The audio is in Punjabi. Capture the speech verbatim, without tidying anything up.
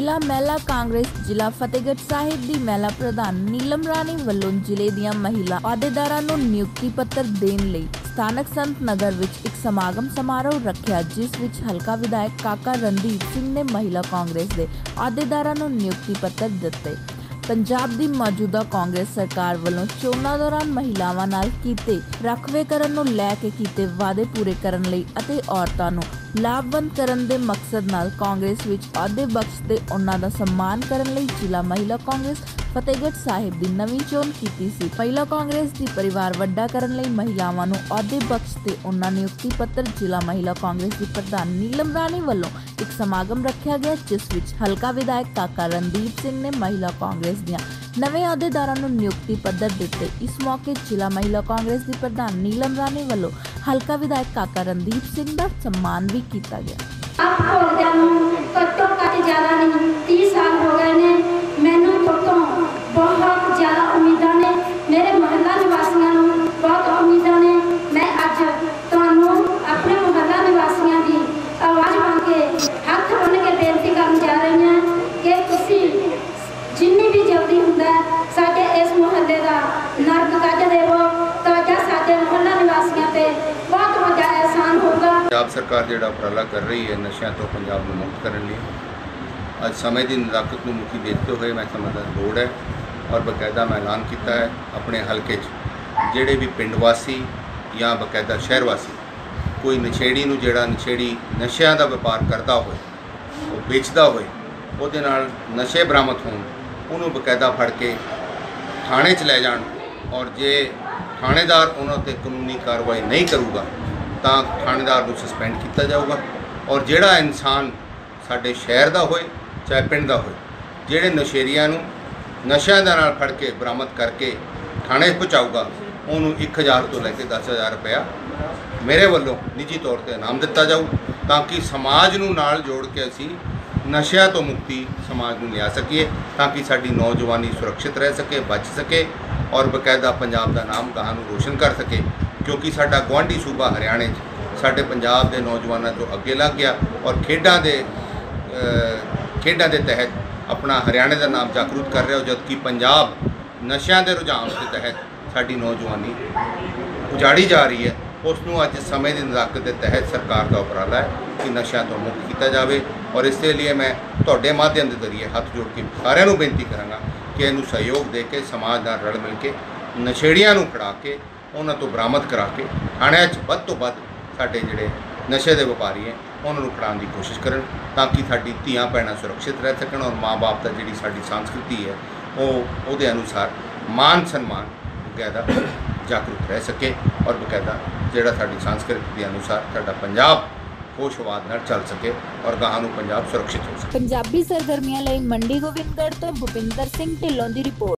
ਜ਼ਿਲ੍ਹਾ ਮਹਿਲਾ ਕਾਂਗਰਸ ਜ਼ਿਲ੍ਹਾ ਫਤਿਹਗੜ੍ਹ ਸਾਹਿਬ ਦੀ ਮਹਿਲਾ ਪ੍ਰਧਾਨ ਨੀਲਮ ਰਾਣੀ ਵੱਲੋਂ ਜ਼ਿਲ੍ਹੇ ਦੀਆਂ ਮਹਿਲਾ ਅਹੁਦੇਦਾਰਾਂ ਨੂੰ ਨਿਯੁਕਤੀ ਪੱਤਰ ਦੇਣ ਲਈ ਸਥਾਨਕ ਸੰਤ ਨਗਰ ਵਿੱਚ ਇੱਕ ਸਮਾਗਮ ਸਮਾਰੋਹ ਰੱਖਿਆ, ਜਿਸ ਵਿੱਚ ਹਲਕਾ ਵਿਧਾਇਕ ਕਾਕਾ ਰਣਦੀਪ ਸਿੰਘ ਨੇ ਮਹਿਲਾ ਕਾਂਗਰਸ ਦੇ ਅਹੁਦੇਦਾਰਾਂ ਨੂੰ ਨਿਯੁਕਤੀ ਪੱਤਰ ਦਿੱਤੇ। ਪੰਜਾਬ ਦੀ ਮੌਜੂਦਾ ਕਾਂਗਰਸ ਸਰਕਾਰ ਵੱਲੋਂ ਚੋਣਾਂ ਦੌਰਾਨ ਮਹਿਲਾਵਾਂ ਨਾਲ ਕੀਤੇ ਰਾਖਵੇਂਕਰਨ ਨੂੰ ਲੈ ਕੇ ਕੀਤੇ ਵਾਅਦੇ ਪੂਰੇ ਕਰਨ ਲਈ ਅਤੇ ਔਰਤਾਂ ਨੂੰ ਲਾਭਵੰਦ ਕਰਨ ਦੇ ਮਕਸਦ ਨਾਲ ਕਾਂਗਰਸ ਵਿੱਚ ਅਹੁਦੇ ਬਖਸ਼ ਤੇ ਉਹਨਾਂ ਦਾ ਸਨਮਾਨ ਕਰਨ ਲਈ ਜ਼ਿਲ੍ਹਾ ਮਹਿਲਾ ਕਾਂਗਰਸ ਫਤਿਹਗੜ੍ਹ ਸਾਹਿਬ ਦੀ ਨਵੀਂ ਚੋਣ ਕੀਤੀ ਸੀ। ਮਹਿਲਾ ਕਾਂਗਰਸ ਦੀ ਪਰਿਵਾਰ ਵੱਡਾ ਕਰਨ ਲਈ ਮਹਿਲਾਵਾਂ ਨੂੰ ਅਹੁਦੇ ਬਖਸ਼ ਤੇ ਉਹਨਾਂ ਨਿਯੁਕਤੀ ਪੱਤਰ ਜ਼ਿਲ੍ਹਾ ਮਹਿਲਾ ਕਾਂਗਰਸ ਦੀ ਪ੍ਰਧਾਨ ਨੀਲਮ ਰਾਣੀ ਵੱਲੋਂ ਇੱਕ ਸਮਾਗਮ ਰੱਖਿਆ ਗਿਆ, ਜਿਸ ਵਿੱਚ ਹਲਕਾ ਵਿਧਾਇਕ ਕਾਕਾ ਰਣਦੀਪ ਸਿੰਘ ਨੇ ਮਹਿਲਾ ਕਾਂਗਰਸ ਦੀਆਂ ਨਵੇਂ ਅਹੁਦੇਦਾਰਾਂ ਨੂੰ ਨਿਯੁਕਤੀ ਪੱਤਰ ਦਿੱਤੇ। ਇਸ ਮੌਕੇ ਜ਼ਿਲ੍ਹਾ ਮਹਿਲਾ ਕਾਂਗਰਸ ਦੀ ਪ੍ਰਧਾਨ ਨੀਲਮ ਰਾਣੀ ਵੱਲੋਂ ਹਲਕਾ ਵਿਧਾਇਕ ਕਾਕਾ ਰਣਦੀਪ ਸਿੰਘ ਦਾ ਸਨਮਾਨ ਵੀ ਕੀਤਾ ਗਿਆ। ਆਪ ਹੋਦਿਆਂ ਨੂੰ ਘੱਟੋ ਘੱਟ ਜ਼ਿਆਦਾ ਨਹੀਂ तीस ਸਾਲ ਹੋ ਗਏ ਨੇ। ਮੈਨੂੰ ਤੋਂ ਬਹੁਤ ਜ਼ਿਆਦਾ ਉਮੀਦਾਂ ਨੇ, ਮੇਰੇ ਮੁਹੱਲਾ ਨਿਵਾਸੀਆਂ ਨੂੰ ਬਹੁਤ ਉਮੀਦਾਂ ਨੇ। ਮੈਂ ਅੱਜ ਤੁਹਾਨੂੰ ਆਪਣੇ ਮੁਹੱਲਾ ਨਿਵਾਸੀਆਂ ਦੀ ਆਵਾਜ਼ ਬਣ ਕੇ ਹੱਥ ਬੰਨ੍ਹ ਕੇ ਬੇਨਤੀ ਕਰਨ ਜਾ ਰਹੀ ਹਾਂ ਕਿ ਤੁਸੀਂ ਜਿੰਨੀ ਵੀ ਜਲਦੀ ਹੁੰਦਾ ਸਾਡੇ ਇਸ ਮੁਹੱਲੇ ਦਾ ਨਰਕ ਕੱਢ ਦੇਵੋ ਤਾਂ ਜਾਂ ਸਾਡੇ ਮੁਹੱਲਾ ਨਿਵਾਸੀਆਂ ਤੇ ਬਹੁਤ ਵੱਡਾ ਅਹਿਸਾਨ ਹੋਊਗਾ। ਪੰਜਾਬ ਸਰਕਾਰ ਜਿਹੜਾ ਉਪਰਾਲਾ ਕਰ ਰਹੀ ਹੈ ਨਸ਼ਿਆਂ ਤੋਂ ਪੰਜਾਬ ਨੂੰ ਮੁਕਤ ਕਰਨ ਲਈ, ਅੱਜ ਸਮੇਂ ਦੀ ਨਜ਼ਾਕਤ ਨੂੰ ਮੁੱਖੀ ਦੇਖਦੇ ਹੋਏ ਮੈਂ ਸਮਝਦਾ ਲੋੜ ਹੈ ਔਰ ਬਕਾਇਦਾ ਮੈਂ ਐਲਾਨ ਕੀਤਾ ਹੈ ਆਪਣੇ ਹਲਕੇ 'ਚ ਜਿਹੜੇ ਵੀ ਪਿੰਡ ਵਾਸੀ ਜਾਂ ਬਕਾਇਦਾ ਸ਼ਹਿਰ ਵਾਸੀ ਕੋਈ ਨਸ਼ੇੜੀ ਨੂੰ ਜਿਹੜਾ ਨਸ਼ੇੜੀ ਨਸ਼ਿਆਂ ਦਾ ਵਪਾਰ ਕਰਦਾ ਹੋਵੇ, ਉਹ ਵੇਚਦਾ ਹੋਵੇ, ਉਹਦੇ ਨਾਲ ਨਸ਼ੇ ਬਰਾਮਦ ਹੋਣ, ਉਹਨੂੰ ਬਕਾਇਦਾ ਫੜ ਕੇ ਥਾਣੇ 'ਚ ਲੈ ਜਾਣ ਔਰ ਜੇ ਥਾਣੇਦਾਰ ਉਹਨਾਂ 'ਤੇ ਕਾਨੂੰਨੀ ਕਾਰਵਾਈ ਨਹੀਂ ਕਰੂਗਾ ਤਾਂ ਥਾਣੇਦਾਰ ਨੂੰ ਸਸਪੈਂਡ ਕੀਤਾ ਜਾਊਗਾ। ਔਰ ਜਿਹੜਾ ਇਨਸਾਨ ਸਾਡੇ ਸ਼ਹਿਰ ਦਾ ਹੋਏ ਚਾਹੇ ਪਿੰਡ ਦਾ ਹੋਏ, ਜਿਹੜੇ ਨਸ਼ੇੜੀਆਂ ਨੂੰ ਨਸ਼ਿਆਂ ਦੇ ਨਾਲ ਫੜ ਕੇ ਬਰਾਮਦ ਕਰਕੇ ਥਾਣੇ ਪਹੁੰਚਾਊਗਾ, ਉਹਨੂੰ ਇੱਕ ਹਜ਼ਾਰ ਤੋਂ ਲੈ ਕੇ ਦਸ ਹਜ਼ਾਰ ਰੁਪਇਆ ਮੇਰੇ ਵੱਲੋਂ ਨਿੱਜੀ ਤੌਰ 'ਤੇ ਇਨਾਮ ਦਿੱਤਾ ਜਾਊ, ਤਾਂ ਕਿ ਸਮਾਜ ਨੂੰ ਨਾਲ ਜੋੜ ਕੇ ਅਸੀਂ ਨਸ਼ਿਆਂ ਤੋਂ ਮੁਕਤੀ ਸਮਾਜ ਨੂੰ ਲਿਆ ਸਕੀਏ, ਤਾਂ ਕਿ ਸਾਡੀ ਨੌਜਵਾਨੀ ਸੁਰੱਖਿਅਤ ਰਹਿ ਸਕੇ, ਬਚ ਸਕੇ ਔਰ ਬਕਾਇਦਾ ਪੰਜਾਬ ਦਾ ਨਾਮ ਗਾਹਾਂ ਨੂੰ ਰੋਸ਼ਨ ਕਰ ਸਕੇ। ਕਿਉਂਕਿ ਸਾਡਾ ਗੁਆਂਢੀ ਸੂਬਾ ਹਰਿਆਣੇ 'ਚ ਸਾਡੇ ਪੰਜਾਬ ਦੇ ਨੌਜਵਾਨਾਂ ਤੋਂ ਅੱਗੇ ਲੱਗ ਗਿਆ ਔਰ ਖੇਡਾਂ ਦੇ ਖੇਡਾਂ ਦੇ ਤਹਿਤ ਆਪਣਾ ਹਰਿਆਣੇ ਦਾ ਨਾਮ ਜਾਗਰੂਕ ਕਰ ਰਿਹਾ, ਜਦਕਿ ਪੰਜਾਬ ਨਸ਼ਿਆਂ ਦੇ ਰੁਝਾਨ ਦੇ ਤਹਿਤ ਸਾਡੀ ਨੌਜਵਾਨੀ ਉਜਾੜੀ ਜਾ ਰਹੀ ਹੈ। ਉਸ ਨੂੰ ਅੱਜ ਸਮੇਂ ਦੀ ਨਜ਼ਾਕਤ ਦੇ ਤਹਿਤ ਸਰਕਾਰ ਦਾ ਉਪਰਾਲਾ ਹੈ ਕਿ ਨਸ਼ਿਆਂ ਤੋਂ ਮੁਕਤ ਕੀਤਾ ਜਾਵੇ ਔਰ ਇਸ ਦੇ ਲਈ ਮੈਂ ਤੁਹਾਡੇ ਮਾਧਿਅਮ ਦੇ ਜ਼ਰੀਏ ਹੱਥ ਜੋੜ ਕੇ ਸਾਰਿਆਂ ਨੂੰ ਬੇਨਤੀ ਕਰਾਂਗਾ ਕਿ ਇਹਨੂੰ ਸਹਿਯੋਗ ਦੇ ਕੇ ਸਮਾਜ ਨਾਲ ਰਲ ਮਿਲ ਕੇ ਨਸ਼ੇੜੀਆਂ ਨੂੰ ਫੜਾ ਕੇ ਉਹਨਾਂ ਤੋਂ ਬਰਾਮਦ ਕਰਾ ਕੇ ਥਾਣਿਆਂ 'ਚ ਵੱਧ ਤੋਂ ਵੱਧ ਸਾਡੇ ਜਿਹੜੇ ਨਸ਼ੇ ਦੇ ਵਪਾਰੀ ਹੈ ਉਹਨਾਂ ਨੂੰ ਫੜਾਉਣ ਦੀ ਕੋਸ਼ਿਸ਼ ਕਰਨ, ਤਾਂ ਕਿ ਸਾਡੀ ਧੀਆਂ ਭੈਣਾਂ ਸੁਰੱਖਿਅਤ ਰਹਿ ਸਕਣ ਔਰ ਮਾਂ-ਬਾਪ ਦਾ ਜਿਹੜੀ ਸਾਡੀ ਸੰਸਕ੍ਰਿਤੀ ਹੈ ਉਹ ਉਹਦੇ ਅਨੁਸਾਰ ਮਾਨ ਸਨਮਾਨ ਬਕਾਇਦਾ ਜਾਗਰੂਕ ਰਹਿ ਸਕੇ ਔਰ ਬਕਾਇਦਾ ਜਿਹੜਾ ਸਾਡੀ ਸੰਸਕ੍ਰਿਤੀ ਦੇ ਅਨੁਸਾਰ ਸਾਡਾ ਪੰਜਾਬ ਖੁਸ਼ਹਾਲ ਨਾਲ ਚੱਲ ਸਕੇ ਔਰ ਗਾਹਾਂ ਨੂੰ ਪੰਜਾਬ ਸੁਰੱਖਿਅਤ ਹੋ ਸਕੇ। ਪੰਜਾਬੀ ਸਰਗਰਮੀਆਂ ਲਈ ਮੰਡੀ ਗੋਬਿੰਦਗੜ੍ਹ ਤੋਂ ਭੁਪਿੰਦਰ ਸਿੰਘ ਢਿੱਲੋਂ ਦੀ ਰਿਪੋਰਟ।